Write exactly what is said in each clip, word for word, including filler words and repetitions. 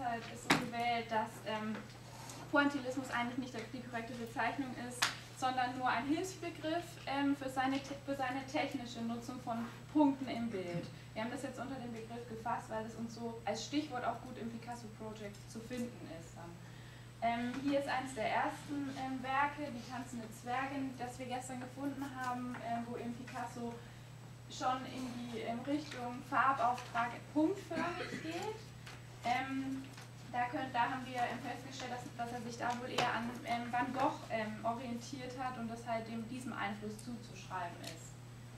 halt ist so gewählt, dass ähm, Pointillismus eigentlich nicht die korrekte Bezeichnung ist, sondern nur ein Hilfsbegriff ähm, für, seine, für seine technische Nutzung von Punkten im Bild. Wir haben das jetzt unter den Begriff gefasst, weil es uns so als Stichwort auch gut im Picasso Project zu finden ist. Ähm, hier ist eines der ersten ähm, Werke, die tanzende Zwergin, das wir gestern gefunden haben, ähm, wo eben Picasso schon in die ähm, Richtung Farbauftrag punktförmig geht. Ähm, da, könnt, da haben wir ähm, festgestellt, dass, dass er sich da wohl eher an ähm, Van Gogh ähm, orientiert hat und das halt dem, diesem Einfluss zuzuschreiben ist.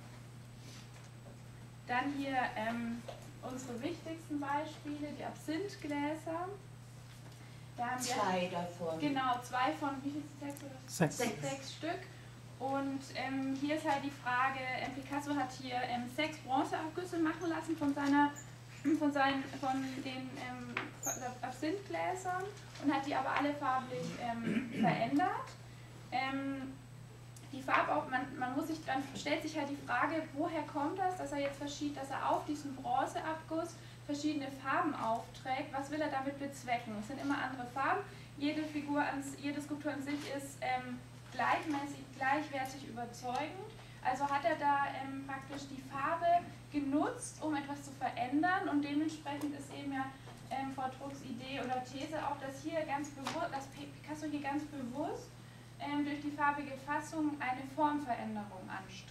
Dann hier ähm, unsere wichtigsten Beispiele, die Absinthgläser. Da haben wir zwei davon. Genau, zwei von, wie viel? Sechs oder? Sechs. Sechs, sechs Stück. Und ähm, hier ist halt die Frage, ähm, Picasso hat hier ähm, sechs Bronzeabgüsse machen lassen von seiner, von seinen, von den ähm, Absinthgläsern und hat die aber alle farblich ähm, verändert. Ähm, die Farbauf man, man muss sich dann stellt sich halt die Frage, woher kommt das, dass er jetzt verschied, dass er auf diesen Bronzeabguss verschiedene Farben aufträgt, was will er damit bezwecken? Es sind immer andere Farben, jede Figur, ans, jede Skulptur an sich ist ähm, gleichmäßig, gleichwertig überzeugend, also hat er da ähm, praktisch die Farbe genutzt, um etwas zu verändern und dementsprechend ist eben ja ähm, Frau Trucks Idee oder These auch, dass hier ganz bewusst, dass Picasso hier ganz bewusst ähm, durch die farbige Fassung eine Formveränderung anstrebt.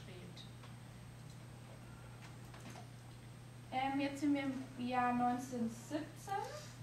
Ähm, jetzt sind wir im Jahr neunzehnhundertsiebzehn.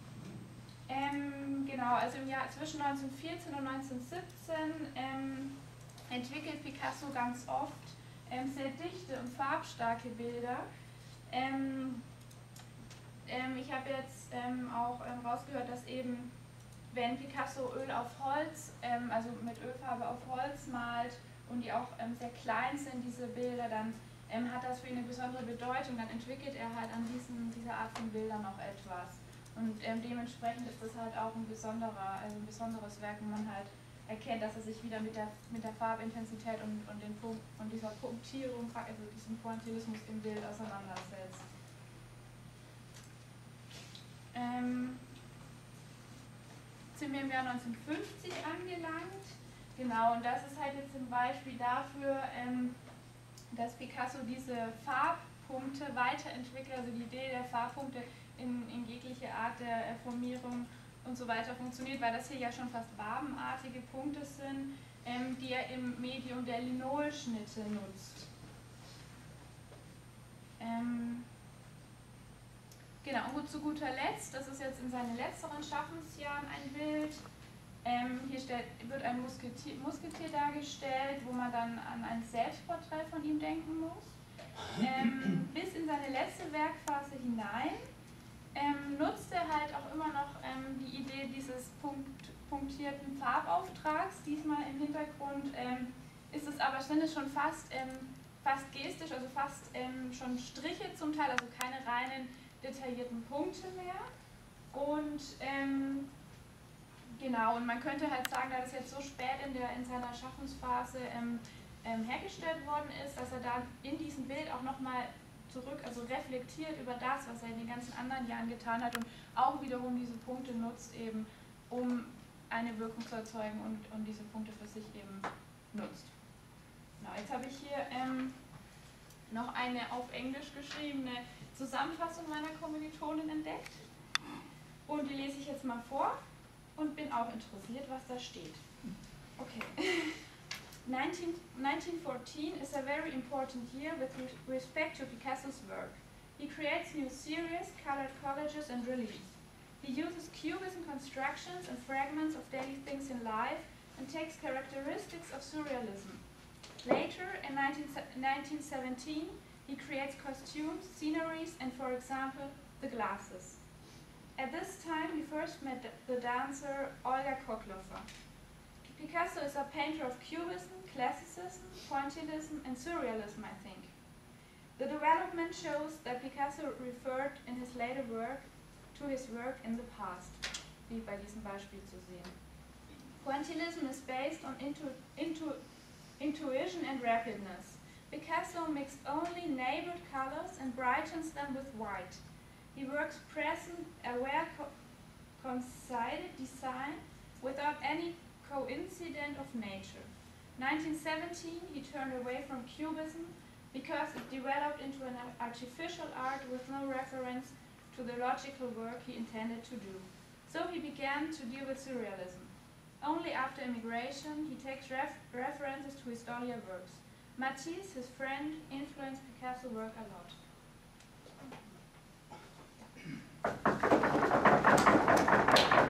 Ähm, genau, also im Jahr zwischen neunzehnhundertvierzehn und neunzehnhundertsiebzehn ähm, entwickelt Picasso ganz oft ähm, sehr dichte und farbstarke Bilder. Ähm, ähm, ich habe jetzt ähm, auch ähm, rausgehört, dass eben, wenn Picasso Öl auf Holz, ähm, also mit Ölfarbe auf Holz malt und die auch ähm, sehr klein sind, diese Bilder, dann ähm, hat das für ihn eine besondere Bedeutung, dann entwickelt er halt an diesen, dieser Art von Bildern noch etwas. Und ähm, dementsprechend ist das halt auch ein besonderer, also ein besonderes Werk, wo man halt erkennt, dass er sich wieder mit der, mit der Farbintensität und, und, den Punkt, und dieser Punktierung, also diesem Pointillismus im Bild auseinandersetzt. Ähm, sind wir im Jahr neunzehnhundertfünfzig angelangt. Genau, und das ist halt jetzt ein Beispiel dafür, ähm, dass Picasso diese Farbpunkte weiterentwickelt, also die Idee der Farbpunkte in, in jegliche Art der Formierung und so weiter funktioniert, weil das hier ja schon fast wabenartige Punkte sind, ähm, die er im Medium der Linolschnitte nutzt. Ähm, genau, und gut, zu guter Letzt, das ist jetzt in seinen letzteren Schaffensjahren ein Bild. Ähm, hier stellt, wird ein Musketier, Musketier dargestellt, wo man dann an ein Selbstporträt von ihm denken muss. Ähm, bis in seine letzte Werkphase hinein ähm, nutzt er halt auch immer noch ähm, die Idee dieses Punkt, punktierten Farbauftrags. Diesmal im Hintergrund ähm, ist es aber, sind es schon fast, ähm, fast gestisch, also fast ähm, schon Striche zum Teil, also keine reinen detaillierten Punkte mehr. Und ähm, genau, und man könnte halt sagen, da das jetzt so spät in, der, in seiner Schaffensphase ähm, ähm, hergestellt worden ist, dass er da in diesem Bild auch nochmal zurück, also reflektiert über das, was er in den ganzen anderen Jahren getan hat und auch wiederum diese Punkte nutzt eben, um eine Wirkung zu erzeugen und, und diese Punkte für sich eben nutzt. Genau, jetzt habe ich hier ähm, noch eine auf Englisch geschriebene Zusammenfassung meiner Kommilitonin entdeckt und die lese ich jetzt mal vor und bin auch interessiert, was da steht. Okay. nineteen fourteen is a very important year with respect to Picasso's work. He creates new series, colored collages and reliefs. He uses cubism constructions and fragments of daily things in life and takes characteristics of surrealism. Later, in nineteen seventeen, he creates costumes, sceneries and, for example, the glasses. At this time, he first met the dancer Olga Kokloffer. Picasso is a painter of Cubism, Classicism, Pointillism and Surrealism, I think. The development shows that Picasso referred in his later work to his work in the past, wie bei diesem Beispiel zu sehen. Pointillism is based on intu intu intuition and rapidness. Picasso mixed only neighbored colors and brightens them with white. He works present, aware co coincided design without any coincidence of nature. nineteen seventeen, he turned away from Cubism because it developed into an artificial art with no reference to the logical work he intended to do. So he began to deal with surrealism. Only after immigration, he takes ref references to his earlier works. Matisse, his friend, influenced Picasso's work a lot.